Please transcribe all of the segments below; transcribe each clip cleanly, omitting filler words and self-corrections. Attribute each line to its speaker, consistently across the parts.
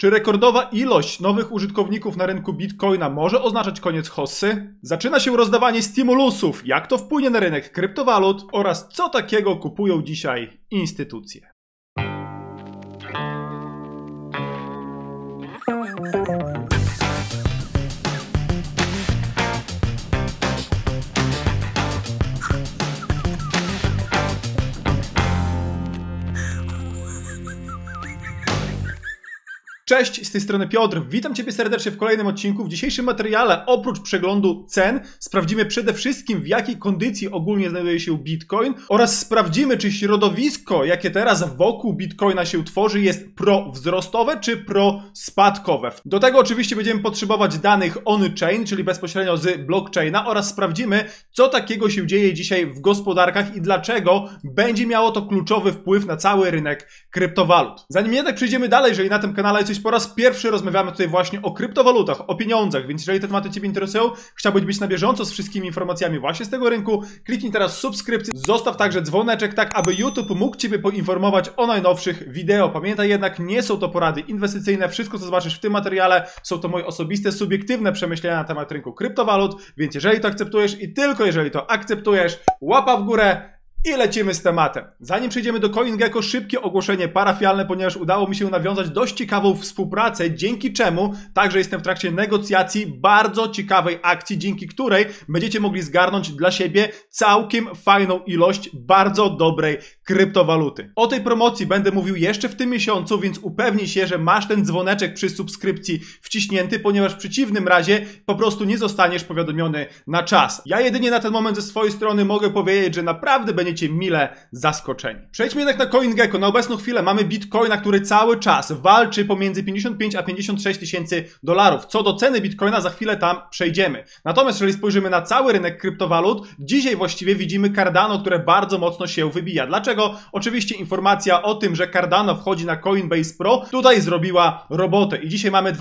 Speaker 1: Czy rekordowa ilość nowych użytkowników na rynku Bitcoina może oznaczać koniec hossy? Zaczyna się rozdawanie stymulusów, jak to wpłynie na rynek kryptowalut oraz co takiego kupują dzisiaj instytucje. Cześć, z tej strony Piotr, witam Ciebie serdecznie w kolejnym odcinku. W dzisiejszym materiale oprócz przeglądu cen sprawdzimy przede wszystkim, w jakiej kondycji ogólnie znajduje się Bitcoin oraz sprawdzimy, czy środowisko, jakie teraz wokół Bitcoina się tworzy, jest prowzrostowe czy prospadkowe. Do tego oczywiście będziemy potrzebować danych on-chain, czyli bezpośrednio z blockchaina, oraz sprawdzimy, co takiego się dzieje dzisiaj w gospodarkach i dlaczego będzie miało to kluczowy wpływ na cały rynek kryptowalut. Zanim jednak przejdziemy dalej, jeżeli na tym kanale jesteś po raz pierwszy, rozmawiamy tutaj właśnie o kryptowalutach, o pieniądzach, więc jeżeli te tematy Ciebie interesują, chciałbyś być na bieżąco z wszystkimi informacjami właśnie z tego rynku, kliknij teraz subskrypcję, zostaw także dzwoneczek, tak aby YouTube mógł Ciebie poinformować o najnowszych wideo. Pamiętaj jednak, nie są to porady inwestycyjne, wszystko co zobaczysz w tym materiale są to moje osobiste, subiektywne przemyślenia na temat rynku kryptowalut, więc jeżeli to akceptujesz i tylko jeżeli to akceptujesz, łapa w górę i lecimy z tematem. Zanim przejdziemy do CoinGecko, szybkie ogłoszenie parafialne, ponieważ udało mi się nawiązać dość ciekawą współpracę, dzięki czemu także jestem w trakcie negocjacji bardzo ciekawej akcji, dzięki której będziecie mogli zgarnąć dla siebie całkiem fajną ilość bardzo dobrej kryptowaluty. O tej promocji będę mówił jeszcze w tym miesiącu, więc upewnij się, że masz ten dzwoneczek przy subskrypcji wciśnięty, ponieważ w przeciwnym razie po prostu nie zostaniesz powiadomiony na czas. Ja jedynie na ten moment ze swojej strony mogę powiedzieć, że naprawdę będziecie mile zaskoczeni. Przejdźmy jednak na CoinGecko. Na obecną chwilę mamy Bitcoina, który cały czas walczy pomiędzy 55 a 56 tysięcy dolarów. Co do ceny Bitcoina, za chwilę tam przejdziemy. Natomiast jeżeli spojrzymy na cały rynek kryptowalut, dzisiaj właściwie widzimy Cardano, które bardzo mocno się wybija. Dlaczego? Oczywiście informacja o tym, że Cardano wchodzi na Coinbase Pro, tutaj zrobiła robotę i dzisiaj mamy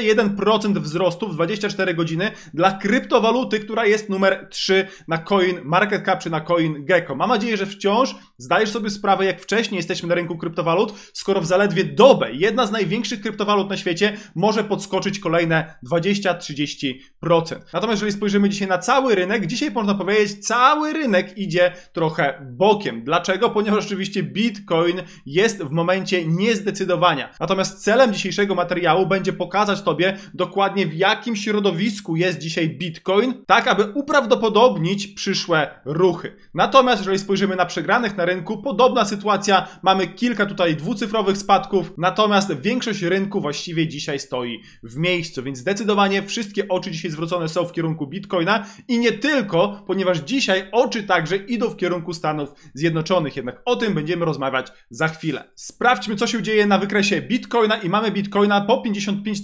Speaker 1: 21% wzrostu w 24 godziny dla kryptowaluty, która jest numer 3 na CoinMarketCap czy na CoinGecko. Mam nadzieję, że wciąż zdajesz sobie sprawę, jak wcześniej jesteśmy na rynku kryptowalut, skoro w zaledwie dobę jedna z największych kryptowalut na świecie może podskoczyć kolejne 20-30%. Natomiast jeżeli spojrzymy dzisiaj na cały rynek, dzisiaj można powiedzieć, cały rynek idzie trochę bokiem. Dlaczego? Ponieważ oczywiście Bitcoin jest w momencie niezdecydowania. Natomiast celem dzisiejszego materiału będzie pokazać Tobie dokładnie, w jakim środowisku jest dzisiaj Bitcoin, tak aby uprawdopodobnić przyszłe ruchy. Natomiast jeżeli spojrzymy na przegranych na rynku, podobna sytuacja, mamy kilka tutaj dwucyfrowych spadków, natomiast większość rynku właściwie dzisiaj stoi w miejscu, więc zdecydowanie wszystkie oczy dzisiaj zwrócone są w kierunku Bitcoina i nie tylko, ponieważ dzisiaj oczy także idą w kierunku Stanów Zjednoczonych, jednak o tym będziemy rozmawiać za chwilę. Sprawdźmy, co się dzieje na wykresie Bitcoina i mamy Bitcoina po 55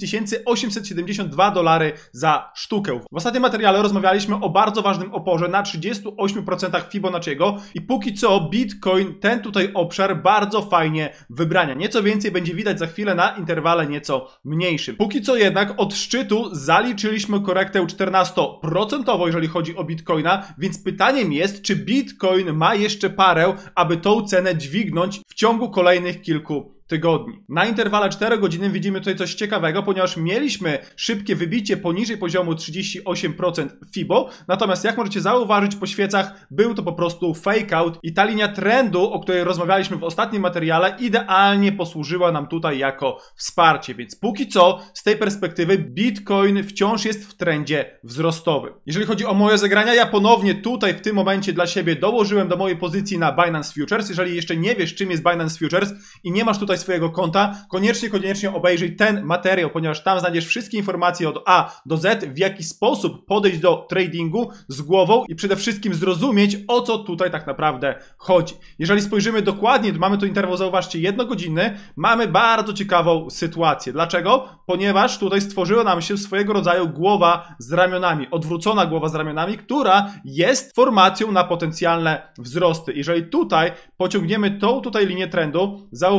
Speaker 1: 872 dolary za sztukę. W ostatnim materiale rozmawialiśmy o bardzo ważnym oporze na 38% Fibonacciego i póki co Bitcoin ten tutaj obszar bardzo fajnie wybrania. Nieco więcej będzie widać za chwilę na interwale nieco mniejszym. Póki co jednak od szczytu zaliczyliśmy korektę 14%, jeżeli chodzi o Bitcoina, więc pytaniem jest, czy Bitcoin ma jeszcze parę, aby tą cenę dźwignąć w ciągu kolejnych kilku tygodni. Na interwale 4 godziny widzimy tutaj coś ciekawego, ponieważ mieliśmy szybkie wybicie poniżej poziomu 38% FIBO, natomiast jak możecie zauważyć po świecach, był to po prostu fake out i ta linia trendu, o której rozmawialiśmy w ostatnim materiale, idealnie posłużyła nam tutaj jako wsparcie, więc póki co z tej perspektywy Bitcoin wciąż jest w trendzie wzrostowym. Jeżeli chodzi o moje zagrania, ja ponownie tutaj w tym momencie dla siebie dołożyłem do mojej pozycji na Binance Futures. Jeżeli jeszcze nie wiesz, czym jest Binance Futures i nie masz tutaj swojego konta, koniecznie obejrzyj ten materiał, ponieważ tam znajdziesz wszystkie informacje od A do Z, w jaki sposób podejść do tradingu z głową i przede wszystkim zrozumieć, o co tutaj tak naprawdę chodzi. Jeżeli spojrzymy dokładnie, mamy tu interwał, zauważcie, 1 godzinny, mamy bardzo ciekawą sytuację. Dlaczego? Ponieważ tutaj stworzyła nam się swojego rodzaju głowa z ramionami, odwrócona głowa z ramionami, która jest formacją na potencjalne wzrosty. Jeżeli tutaj pociągniemy tą tutaj linię trendu, zauważcie,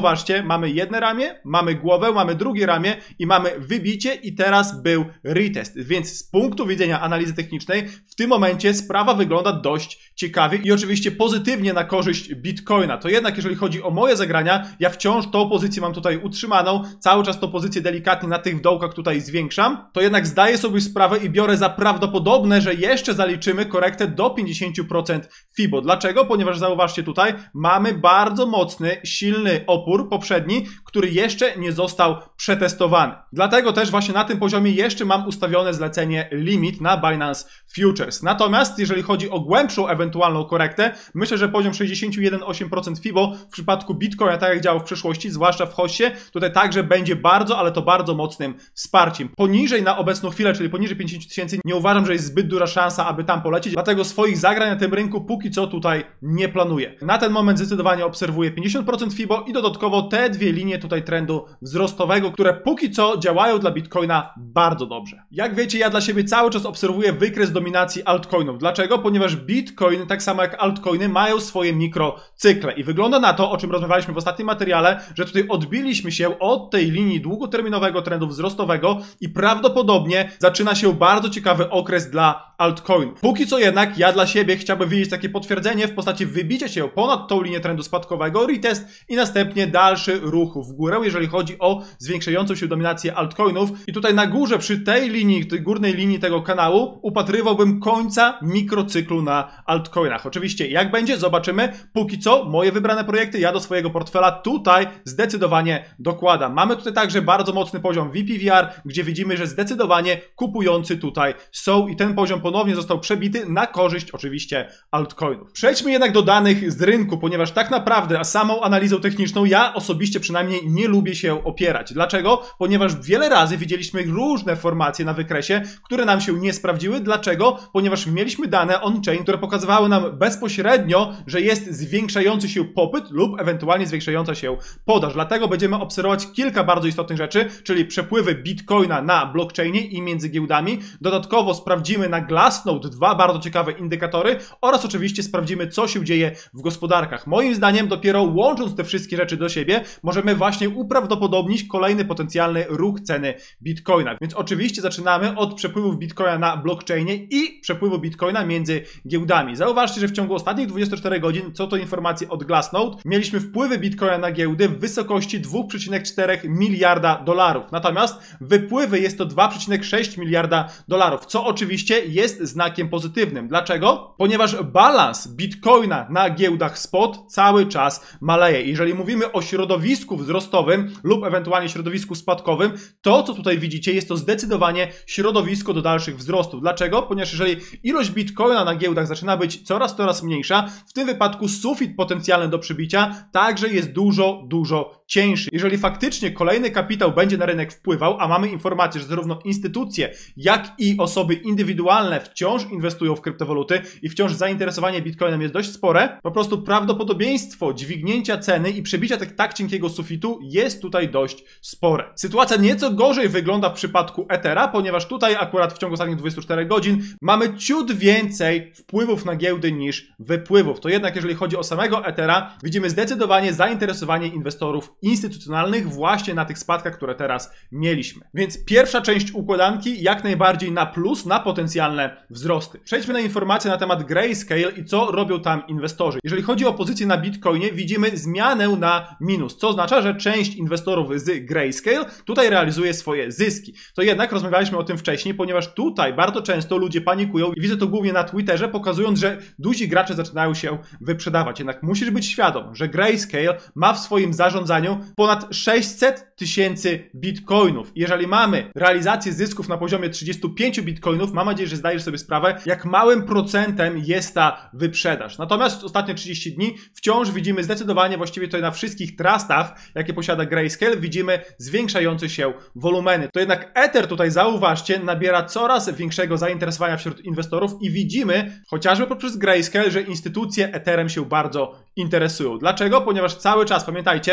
Speaker 1: mamy jedno ramię, mamy głowę, mamy drugie ramię i mamy wybicie i teraz był retest. Więc z punktu widzenia analizy technicznej w tym momencie sprawa wygląda dość ciekawie i oczywiście pozytywnie na korzyść Bitcoina. To jednak jeżeli chodzi o moje zagrania, ja wciąż tą pozycję mam tutaj utrzymaną, cały czas tą pozycję delikatnie na tych dołkach tutaj zwiększam. To jednak zdaję sobie sprawę i biorę za prawdopodobne, że jeszcze zaliczymy korektę do 50% FIBO. Dlaczego? Ponieważ zauważcie tutaj, mamy bardzo mocny, silny opór poprzedni, który jeszcze nie został przetestowany. Dlatego też właśnie na tym poziomie jeszcze mam ustawione zlecenie limit na Binance Futures. Natomiast jeżeli chodzi o głębszą ewentualną korektę, myślę, że poziom 61,8% FIBO w przypadku Bitcoina, tak jak działał w przeszłości, zwłaszcza w hoście, tutaj także będzie bardzo, ale to bardzo mocnym wsparciem. Poniżej na obecną chwilę, czyli poniżej 50 tysięcy, nie uważam, że jest zbyt duża szansa, aby tam polecieć, dlatego swoich zagrań na tym rynku póki co tutaj nie planuję. Na ten moment zdecydowanie obserwuję 50% FIBO i dodatkowo te dwie linie tutaj trendu wzrostowego, które póki co działają dla Bitcoina bardzo dobrze. Jak wiecie, ja dla siebie cały czas obserwuję wykres dominacji altcoinów. Dlaczego? Ponieważ Bitcoin, tak samo jak altcoiny, mają swoje mikrocykle i wygląda na to, o czym rozmawialiśmy w ostatnim materiale, że tutaj odbiliśmy się od tej linii długoterminowego trendu wzrostowego i prawdopodobnie zaczyna się bardzo ciekawy okres dla altcoinów. Póki co jednak ja dla siebie chciałbym widzieć takie potwierdzenie w postaci wybicia się ponad tą linię trendu spadkowego, retest i następnie dalszy ruch w górę, jeżeli chodzi o zwiększającą się dominację altcoinów. I tutaj na górze, przy tej linii, tej górnej linii tego kanału, upatrywałbym końca mikrocyklu na altcoinach. Oczywiście jak będzie, zobaczymy. Póki co moje wybrane projekty ja do swojego portfela tutaj zdecydowanie dokładam. Mamy tutaj także bardzo mocny poziom VPVR, gdzie widzimy, że zdecydowanie kupujący tutaj są i ten poziom ponownie został przebity na korzyść oczywiście altcoinów. Przejdźmy jednak do danych z rynku, ponieważ tak naprawdę a samą analizą techniczną ja osobiście przynajmniej nie lubię się opierać. Dlaczego? Ponieważ wiele razy widzieliśmy różne formacje na wykresie, które nam się nie sprawdziły. Dlaczego? Ponieważ mieliśmy dane on-chain, które pokazywały nam bezpośrednio, że jest zwiększający się popyt lub ewentualnie zwiększająca się podaż. Dlatego będziemy obserwować kilka bardzo istotnych rzeczy, czyli przepływy Bitcoina na blockchainie i między giełdami. Dodatkowo sprawdzimy na Glassnode dwa bardzo ciekawe indykatory oraz oczywiście sprawdzimy, co się dzieje w gospodarkach. Moim zdaniem dopiero łącząc te wszystkie rzeczy do siebie możemy właśnie uprawdopodobnić kolejny potencjalny ruch ceny Bitcoina. Więc oczywiście zaczynamy od przepływów Bitcoina na blockchainie i przepływu Bitcoina między giełdami. Zauważcie, że w ciągu ostatnich 24 godzin, co to informacje od Glassnode, mieliśmy wpływy Bitcoina na giełdy w wysokości 2,4 miliarda dolarów. Natomiast wypływy jest to 2,6 miliarda dolarów, co oczywiście jest znakiem pozytywnym. Dlaczego? Ponieważ balans Bitcoina na giełdach spot cały czas maleje. Jeżeli mówimy o środowisku wzrostowym lub ewentualnie środowisku spadkowym, to co tutaj widzicie jest to zdecydowanie środowisko do dalszych wzrostów. Dlaczego? Ponieważ jeżeli ilość Bitcoina na giełdach zaczyna być coraz mniejsza, w tym wypadku sufit potencjalny do przybicia także jest dużo cieńszy. Jeżeli faktycznie kolejny kapitał będzie na rynek wpływał, a mamy informację, że zarówno instytucje, jak i osoby indywidualne wciąż inwestują w kryptowaluty i wciąż zainteresowanie Bitcoinem jest dość spore, po prostu prawdopodobieństwo dźwignięcia ceny i przebicia tak cienkiego sufitu jest tutaj dość spore. Sytuacja nieco gorzej wygląda w przypadku Ethera, ponieważ tutaj akurat w ciągu ostatnich 24 godzin mamy ciut więcej wpływów na giełdy niż wypływów. To jednak jeżeli chodzi o samego Ethera, widzimy zdecydowanie zainteresowanie inwestorów instytucjonalnych właśnie na tych spadkach, które teraz mieliśmy. Więc pierwsza część układanki jak najbardziej na plus, na potencjalne wzrosty. Przejdźmy na informacje na temat Grayscale i co robią tam inwestorzy. Jeżeli chodzi o pozycję na Bitcoinie, widzimy zmianę na minus, co oznacza, że część inwestorów z Grayscale tutaj realizuje swoje zyski. To jednak rozmawialiśmy o tym wcześniej, ponieważ tutaj bardzo często ludzie panikują i widzę to głównie na Twitterze, pokazując, że duzi gracze zaczynają się wyprzedawać. Jednak musisz być świadom, że Grayscale ma w swoim zarządzaniu ponad 600 tysięcy bitcoinów. Jeżeli mamy realizację zysków na poziomie 35 bitcoinów, mam nadzieję, że zdajesz sobie sprawę, jak małym procentem jest ta wyprzedaż. Natomiast ostatnie 30 dni wciąż widzimy zdecydowanie, właściwie tutaj na wszystkich trustach, jakie posiada Grayscale, widzimy zwiększające się wolumeny. To jednak Ether tutaj, zauważcie, nabiera coraz większego zainteresowania wśród inwestorów i widzimy, chociażby poprzez Grayscale, że instytucje Etherem się bardzo interesują. Dlaczego? Ponieważ cały czas, pamiętajcie,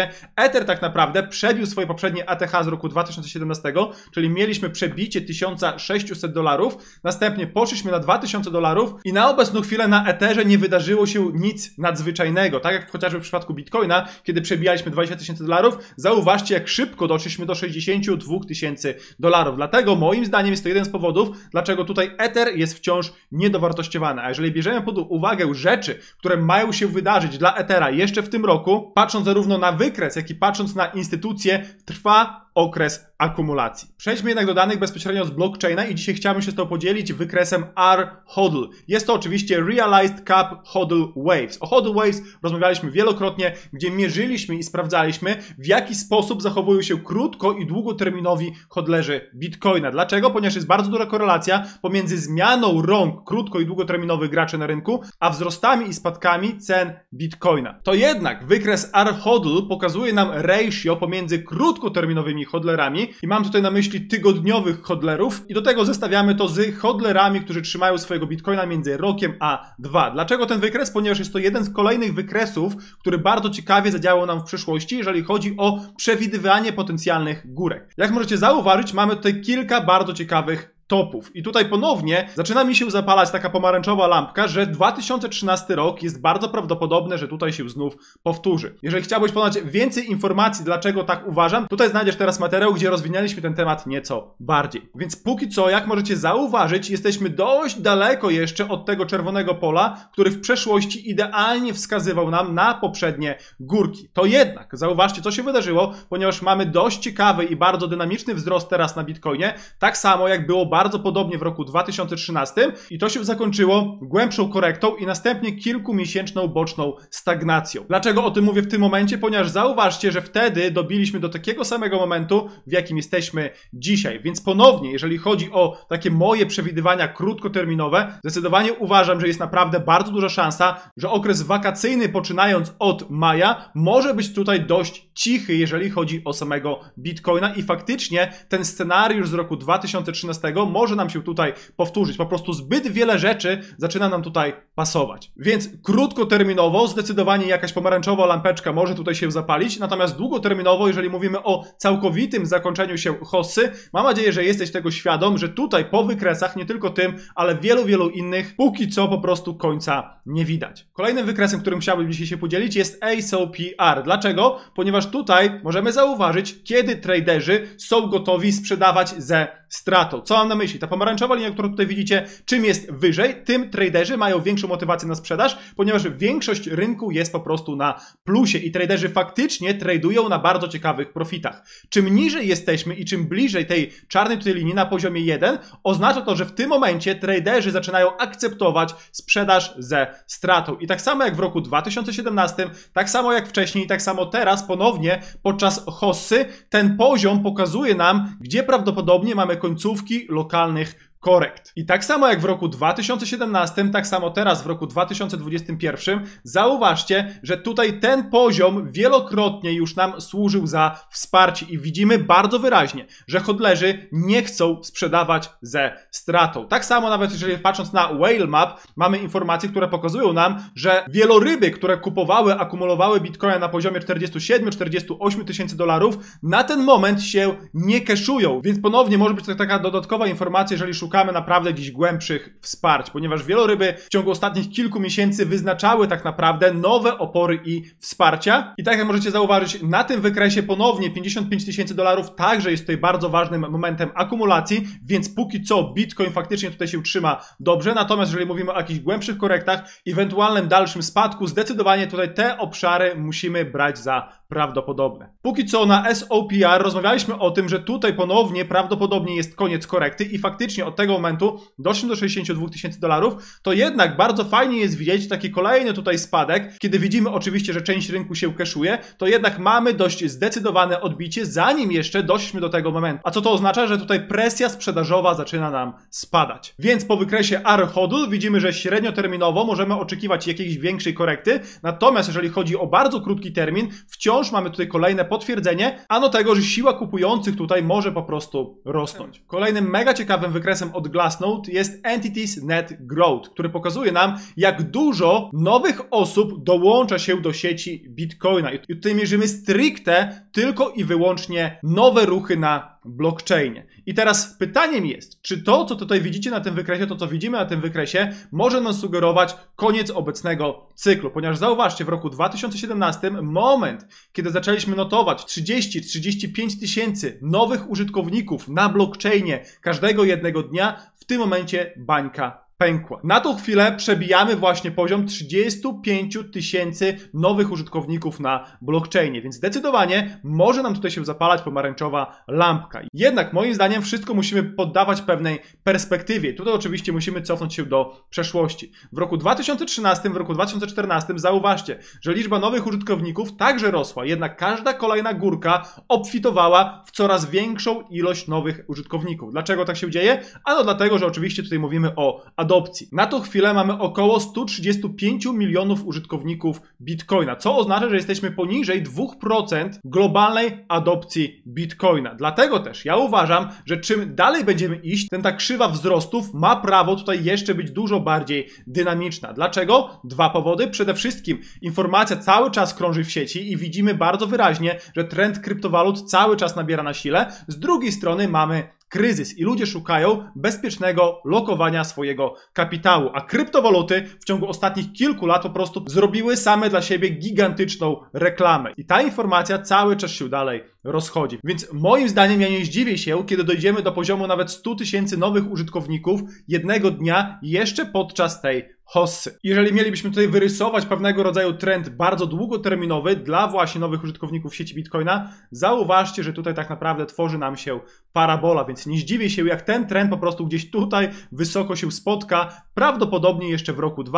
Speaker 1: Ether tak naprawdę przebił swoje poprzednie ATH z roku 2017, czyli mieliśmy przebicie $1600, następnie poszliśmy na $2000 i na obecną chwilę na Etherze nie wydarzyło się nic nadzwyczajnego, tak jak chociażby w przypadku Bitcoina, kiedy przebijaliśmy $20 000, zauważcie jak szybko doszliśmy do $62 000. Dlatego moim zdaniem jest to jeden z powodów, dlaczego tutaj Ether jest wciąż niedowartościowany. A jeżeli bierzemy pod uwagę rzeczy, które mają się wydarzyć dla Ethera jeszcze w tym roku, patrząc zarówno na wykres, jak i patrząc na instytucje, trwa okres akumulacji. Przejdźmy jednak do danych bezpośrednio z blockchaina i dzisiaj chciałbym się z tobą podzielić wykresem R-HODL. Jest to oczywiście Realized Cap HODL Waves. O HODL Waves rozmawialiśmy wielokrotnie, gdzie mierzyliśmy i sprawdzaliśmy, w jaki sposób zachowują się krótko i długoterminowi hodlerzy Bitcoina. Dlaczego? Ponieważ jest bardzo duża korelacja pomiędzy zmianą rąk krótko i długoterminowych graczy na rynku, a wzrostami i spadkami cen Bitcoina. To jednak wykres R-HODL pokazuje nam ratio pomiędzy krótkoterminowymi hodlerami i mam tutaj na myśli tygodniowych hodlerów i do tego zestawiamy to z hodlerami, którzy trzymają swojego Bitcoina między rokiem a 2. Dlaczego ten wykres? Ponieważ jest to jeden z kolejnych wykresów, który bardzo ciekawie zadziałał nam w przyszłości, jeżeli chodzi o przewidywanie potencjalnych górek. Jak możecie zauważyć, mamy tutaj kilka bardzo ciekawych topów. I tutaj ponownie zaczyna mi się zapalać taka pomarańczowa lampka, że 2013 rok jest bardzo prawdopodobne, że tutaj się znów powtórzy. Jeżeli chciałbyś poznać więcej informacji, dlaczego tak uważam, tutaj znajdziesz teraz materiał, gdzie rozwinęliśmy ten temat nieco bardziej. Więc póki co, jak możecie zauważyć, jesteśmy dość daleko jeszcze od tego czerwonego pola, który w przeszłości idealnie wskazywał nam na poprzednie górki. To jednak, zauważcie, co się wydarzyło, ponieważ mamy dość ciekawy i bardzo dynamiczny wzrost teraz na Bitcoinie, tak samo jak było bardzo podobnie w roku 2013 i to się zakończyło głębszą korektą i następnie kilkumiesięczną boczną stagnacją. Dlaczego o tym mówię w tym momencie? Ponieważ zauważcie, że wtedy dobiliśmy do takiego samego momentu, w jakim jesteśmy dzisiaj. Więc ponownie, jeżeli chodzi o takie moje przewidywania krótkoterminowe, zdecydowanie uważam, że jest naprawdę bardzo duża szansa, że okres wakacyjny poczynając od maja może być tutaj dość cichy, jeżeli chodzi o samego Bitcoina i faktycznie ten scenariusz z roku 2013 może nam się tutaj powtórzyć. Po prostu zbyt wiele rzeczy zaczyna nam tutaj pasować. Więc krótkoterminowo zdecydowanie jakaś pomarańczowa lampeczka może tutaj się zapalić, natomiast długoterminowo, jeżeli mówimy o całkowitym zakończeniu się hossy, mam nadzieję, że jesteś tego świadom, że tutaj po wykresach, nie tylko tym, ale wielu innych, póki co po prostu końca nie widać. Kolejnym wykresem, którym chciałbym dzisiaj się podzielić, jest ASOPR. Dlaczego? Ponieważ tutaj możemy zauważyć, kiedy traderzy są gotowi sprzedawać ze stratą. Co mam na myśli? Ta pomarańczowa linia, którą tutaj widzicie, czym jest wyżej, tym traderzy mają większą motywację na sprzedaż, ponieważ większość rynku jest po prostu na plusie i traderzy faktycznie tradują na bardzo ciekawych profitach. Czym niżej jesteśmy i czym bliżej tej czarnej tutaj linii na poziomie 1, oznacza to, że w tym momencie traderzy zaczynają akceptować sprzedaż ze stratą. I tak samo jak w roku 2017, tak samo jak wcześniej, tak samo teraz ponownie podczas hossy ten poziom pokazuje nam, gdzie prawdopodobnie mamy końcówki lokalnych korekt. I tak samo jak w roku 2017, tak samo teraz w roku 2021, zauważcie, że tutaj ten poziom wielokrotnie już nam służył za wsparcie i widzimy bardzo wyraźnie, że hodlerzy nie chcą sprzedawać ze stratą. Tak samo nawet jeżeli patrząc na Whale Map, mamy informacje, które pokazują nam, że wieloryby, które kupowały, akumulowały Bitcoina na poziomie 47-48 tysięcy dolarów, na ten moment się nie cashują. Więc ponownie może być to taka dodatkowa informacja, jeżeli szukamy naprawdę gdzieś głębszych wsparć, ponieważ wieloryby w ciągu ostatnich kilku miesięcy wyznaczały tak naprawdę nowe opory i wsparcia. I tak jak możecie zauważyć, na tym wykresie ponownie 55 tysięcy dolarów także jest tutaj bardzo ważnym momentem akumulacji, więc póki co Bitcoin faktycznie tutaj się trzyma dobrze, natomiast jeżeli mówimy o jakichś głębszych korektach, ewentualnym dalszym spadku, zdecydowanie tutaj te obszary musimy brać za prawdopodobne. Póki co na SOPR rozmawialiśmy o tym, że tutaj ponownie prawdopodobnie jest koniec korekty i faktycznie od tego momentu doszliśmy do 62 tysięcy dolarów, to jednak bardzo fajnie jest widzieć taki kolejny tutaj spadek, kiedy widzimy oczywiście, że część rynku się cashuje, to jednak mamy dość zdecydowane odbicie, zanim jeszcze doszliśmy do tego momentu. A co to oznacza? Że tutaj presja sprzedażowa zaczyna nam spadać. Więc po wykresie R-HODL widzimy, że średnioterminowo możemy oczekiwać jakiejś większej korekty, natomiast jeżeli chodzi o bardzo krótki termin, wciąż wciąż mamy tutaj kolejne potwierdzenie, ano tego, że siła kupujących tutaj może po prostu rosnąć. Kolejnym mega ciekawym wykresem od Glassnode jest Entities Net Growth, który pokazuje nam, jak dużo nowych osób dołącza się do sieci Bitcoina. I tutaj mierzymy stricte tylko i wyłącznie nowe ruchy na blockchainie. I teraz pytaniem jest, czy to, co tutaj widzicie na tym wykresie, to co widzimy na tym wykresie, może nam sugerować koniec obecnego cyklu, ponieważ zauważcie, w roku 2017 moment, kiedy zaczęliśmy notować 30-35 tysięcy nowych użytkowników na blockchainie każdego jednego dnia, w tym momencie bańka pękła. Na tą chwilę przebijamy właśnie poziom 35 tysięcy nowych użytkowników na blockchainie, więc zdecydowanie może nam tutaj się zapalać pomarańczowa lampka. Jednak moim zdaniem wszystko musimy poddawać pewnej perspektywie. Tutaj oczywiście musimy cofnąć się do przeszłości. W roku 2013, w roku 2014 zauważcie, że liczba nowych użytkowników także rosła, jednak każda kolejna górka obfitowała w coraz większą ilość nowych użytkowników. Dlaczego tak się dzieje? Ano dlatego, że oczywiście tutaj mówimy o adopcji. Na tą chwilę mamy około 135 milionów użytkowników Bitcoina, co oznacza, że jesteśmy poniżej 2% globalnej adopcji Bitcoina. Dlatego też ja uważam, że czym dalej będziemy iść, ta krzywa wzrostów ma prawo tutaj jeszcze być dużo bardziej dynamiczna. Dlaczego? Dwa powody. Przede wszystkim informacja cały czas krąży w sieci i widzimy bardzo wyraźnie, że trend kryptowalut cały czas nabiera na sile. Z drugiej strony mamy kryzys i ludzie szukają bezpiecznego lokowania swojego kapitału, a kryptowaluty w ciągu ostatnich kilku lat po prostu zrobiły same dla siebie gigantyczną reklamę. I ta informacja cały czas się dalej rozchodzi. Więc moim zdaniem ja nie zdziwię się, kiedy dojdziemy do poziomu nawet 100 tysięcy nowych użytkowników jednego dnia jeszcze podczas tej hossy. Jeżeli mielibyśmy tutaj wyrysować pewnego rodzaju trend bardzo długoterminowy dla właśnie nowych użytkowników sieci Bitcoina, zauważcie, że tutaj tak naprawdę tworzy nam się parabola, więc nie zdziwię się, jak ten trend po prostu gdzieś tutaj wysoko się spotka, prawdopodobnie jeszcze w roku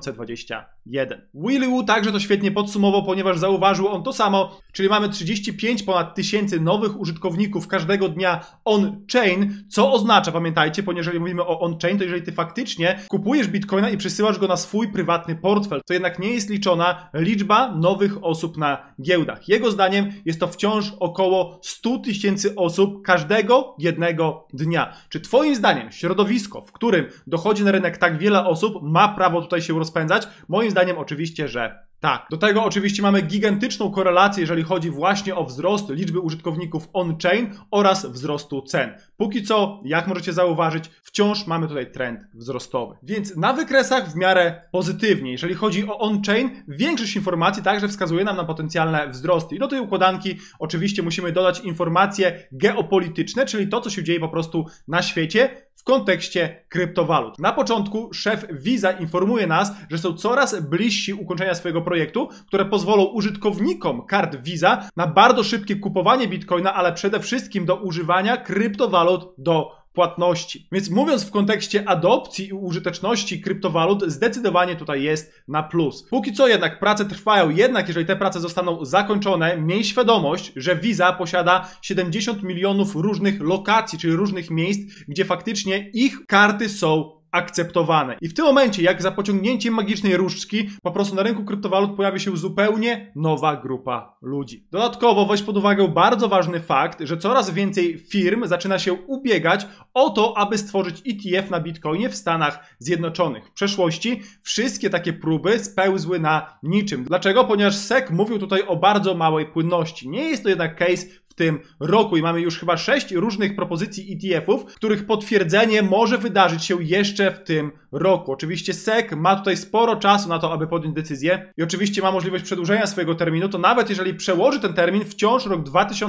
Speaker 1: 2021. Willy Woo także to świetnie podsumował, ponieważ zauważył on to samo, czyli mamy 35 ponad tysięcy nowych użytkowników każdego dnia on-chain, co oznacza, pamiętajcie, ponieważ jeżeli mówimy o on-chain, to jeżeli ty faktycznie kupujesz Bitcoina i przysyłasz go na swój prywatny portfel, to jednak nie jest liczona liczba nowych osób na giełdach. Jego zdaniem jest to wciąż około 100 tysięcy osób każdego jednego dnia. Czy twoim zdaniem środowisko, w którym dochodzi na rynek tak wiele osób, ma prawo tutaj się rozpędzać? Moim zdaniem oczywiście, że tak. Do tego oczywiście mamy gigantyczną korelację, jeżeli chodzi właśnie o wzrost liczby użytkowników on-chain oraz wzrostu cen. Póki co, jak możecie zauważyć, wciąż mamy tutaj trend wzrostowy. Więc na wykresach w miarę pozytywnie. Jeżeli chodzi o on-chain, większość informacji także wskazuje nam na potencjalne wzrosty. I do tej układanki oczywiście musimy dodać informacje geopolityczne, czyli to, co się dzieje po prostu na świecie w kontekście kryptowalut. Na początku szef Visa informuje nas, że są coraz bliżsi ukończenia swojego projektu, które pozwolą użytkownikom kart Visa na bardzo szybkie kupowanie Bitcoina, ale przede wszystkim do używania kryptowalut do płatności. Więc mówiąc w kontekście adopcji i użyteczności kryptowalut, zdecydowanie tutaj jest na plus. Póki co jednak prace trwają, jednak jeżeli te prace zostaną zakończone, miej świadomość, że Visa posiada 70 milionów różnych lokacji, czyli różnych miejsc, gdzie faktycznie ich karty są akceptowane. I w tym momencie, jak za pociągnięciem magicznej różdżki, po prostu na rynku kryptowalut pojawi się zupełnie nowa grupa ludzi. Dodatkowo weź pod uwagę bardzo ważny fakt, że coraz więcej firm zaczyna się ubiegać o to, aby stworzyć ETF na Bitcoinie w Stanach Zjednoczonych. W przeszłości wszystkie takie próby spełzły na niczym. Dlaczego? Ponieważ SEC mówił tutaj o bardzo małej płynności. Nie jest to jednak case w tym roku i mamy już chyba 6 różnych propozycji ETF-ów, których potwierdzenie może wydarzyć się jeszcze w tym roku. Oczywiście SEC ma tutaj sporo czasu na to, aby podjąć decyzję i oczywiście ma możliwość przedłużenia swojego terminu, to nawet jeżeli przełoży ten termin, wciąż rok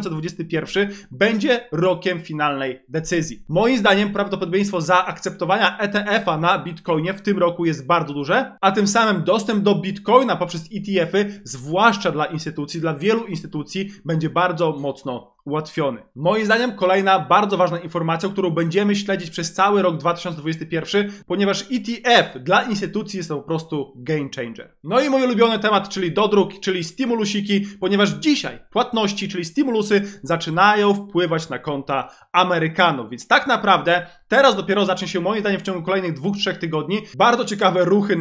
Speaker 1: 2021 będzie rokiem finalnej decyzji. Moim zdaniem prawdopodobieństwo zaakceptowania ETF-a na Bitcoinie w tym roku jest bardzo duże, a tym samym dostęp do Bitcoina poprzez ETF-y, zwłaszcza dla instytucji, dla wielu instytucji, będzie bardzo mocno ułatwiony. Moim zdaniem kolejna bardzo ważna informacja, którą będziemy śledzić przez cały rok 2021, ponieważ ETF dla instytucji jest to po prostu game changer. No i mój ulubiony temat, czyli dodruk, czyli stimulusiki, ponieważ dzisiaj płatności, czyli stimulusy zaczynają wpływać na konta Amerykanów, więc tak naprawdę teraz dopiero zacznie się moim zdaniem w ciągu kolejnych 2-3 tygodni bardzo ciekawe ruchy na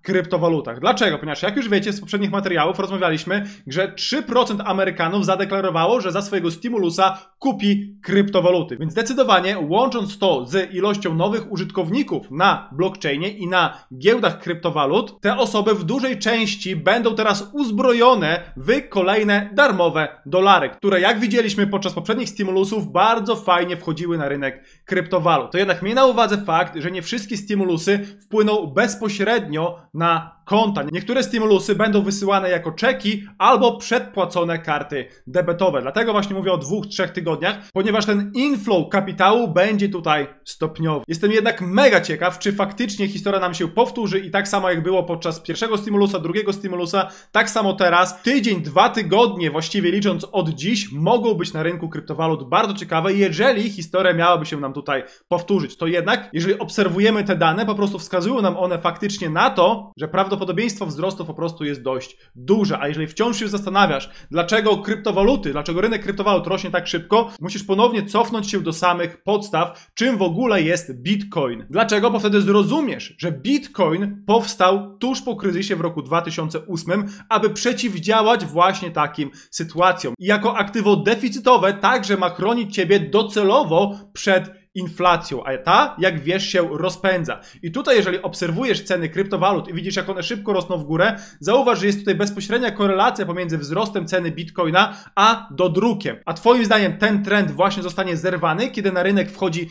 Speaker 1: kryptowalutach. Dlaczego? Ponieważ jak już wiecie z poprzednich materiałów rozmawialiśmy, że 3% Amerykanów zadeklarowało, że za swojego stymulusa kupi kryptowaluty. Więc zdecydowanie łącząc to z ilością nowych użytkowników na blockchainie i na giełdach kryptowalut, te osoby w dużej części będą teraz uzbrojone w kolejne darmowe dolary, które jak widzieliśmy podczas poprzednich stymulusów bardzo fajnie wchodziły na rynek kryptowalut. To jednak miej na uwadze fakt, że nie wszystkie stymulusy wpłyną bezpośrednio na konta. Niektóre stymulusy będą wysyłane jako czeki albo przedpłacone karty debetowe. Dlatego właśnie mówię o 2-3 tygodniach, ponieważ ten inflow kapitału będzie tutaj stopniowy. Jestem jednak mega ciekaw, czy faktycznie historia nam się powtórzy i tak samo jak było podczas pierwszego stymulusa, drugiego stymulusa, tak samo teraz. Tydzień, 2 tygodnie właściwie licząc od dziś mogą być na rynku kryptowalut bardzo ciekawe, jeżeli historia miałaby się nam tutaj powtórzyć. To jednak, jeżeli obserwujemy te dane, po prostu wskazują nam one faktycznie na to, że prawdopodobieństwo wzrostu po prostu jest dość duże. A jeżeli wciąż się zastanawiasz, dlaczego kryptowaluty, dlaczego rynek kryptowalut rośnie tak szybko, musisz ponownie cofnąć się do samych podstaw, czym w ogóle jest Bitcoin. Dlaczego? Bo wtedy zrozumiesz, że Bitcoin powstał tuż po kryzysie w roku 2008, aby przeciwdziałać właśnie takim sytuacjom. I jako aktywo deficytowe także ma chronić ciebie docelowo przed inflacją, a ta, jak wiesz, się rozpędza. I tutaj, jeżeli obserwujesz ceny kryptowalut i widzisz, jak one szybko rosną w górę, zauważ, że jest tutaj bezpośrednia korelacja pomiędzy wzrostem ceny Bitcoina a dodrukiem. A twoim zdaniem ten trend właśnie zostanie zerwany, kiedy na rynek wchodzi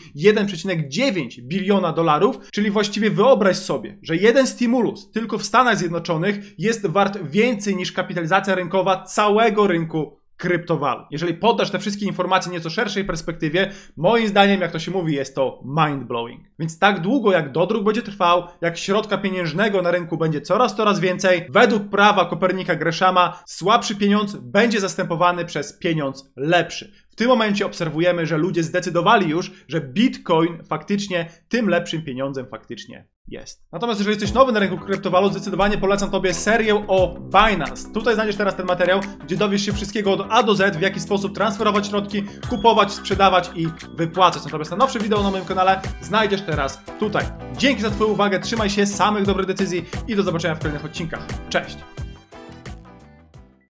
Speaker 1: 1,9 biliona dolarów, czyli właściwie wyobraź sobie, że jeden stymulus tylko w Stanach Zjednoczonych jest wart więcej niż kapitalizacja rynkowa całego rynku kryptowalut. Jeżeli poddasz te wszystkie informacje nieco szerszej perspektywie, moim zdaniem, jak to się mówi, jest to mind-blowing. Więc tak długo jak dodruk będzie trwał, jak środka pieniężnego na rynku będzie coraz więcej, według prawa Kopernika Greshama słabszy pieniądz będzie zastępowany przez pieniądz lepszy. W tym momencie obserwujemy, że ludzie zdecydowali już, że Bitcoin faktycznie tym lepszym pieniądzem faktycznie jest. Natomiast jeżeli jesteś nowy na rynku kryptowalut, zdecydowanie polecam Tobie serię o Binance. Tutaj znajdziesz teraz ten materiał, gdzie dowiesz się wszystkiego od A do Z, w jaki sposób transferować środki, kupować, sprzedawać i wypłacać. Natomiast najnowsze wideo na moim kanale znajdziesz teraz tutaj. Dzięki za Twoją uwagę, trzymaj się, samych dobrych decyzji i do zobaczenia w kolejnych odcinkach. Cześć!